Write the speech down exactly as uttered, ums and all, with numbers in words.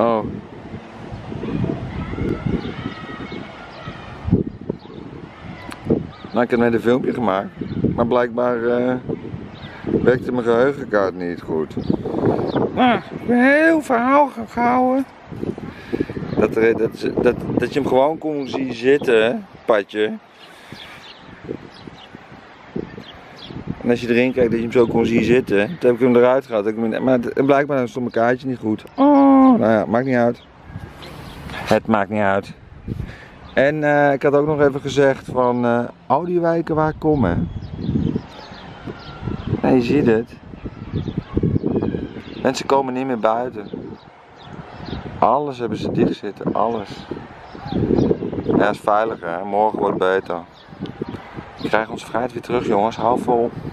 Oh. Nou, ik heb net een filmpje gemaakt, maar blijkbaar uh, werkte mijn geheugenkaart niet goed. Nou, ik heb een heel verhaal gehouden. Dat, er, dat, dat, dat je hem gewoon kon zien zitten, padje. En als je erin kijkt dat je hem zo kon zien zitten, toen heb ik hem eruit gehad. Ik hem, maar het, blijkbaar stond mijn kaartje niet goed. Oh, nou ja, maakt niet uit. Het maakt niet uit. En uh, ik had ook nog even gezegd van uh, al die wijken waar ik kom, hè. Nee, je ziet het. Mensen komen niet meer buiten. Alles hebben ze dicht zitten, alles. Ja, is veiliger, hè. Morgen wordt beter. We krijgen onze vrijheid weer terug, jongens. Hou vol.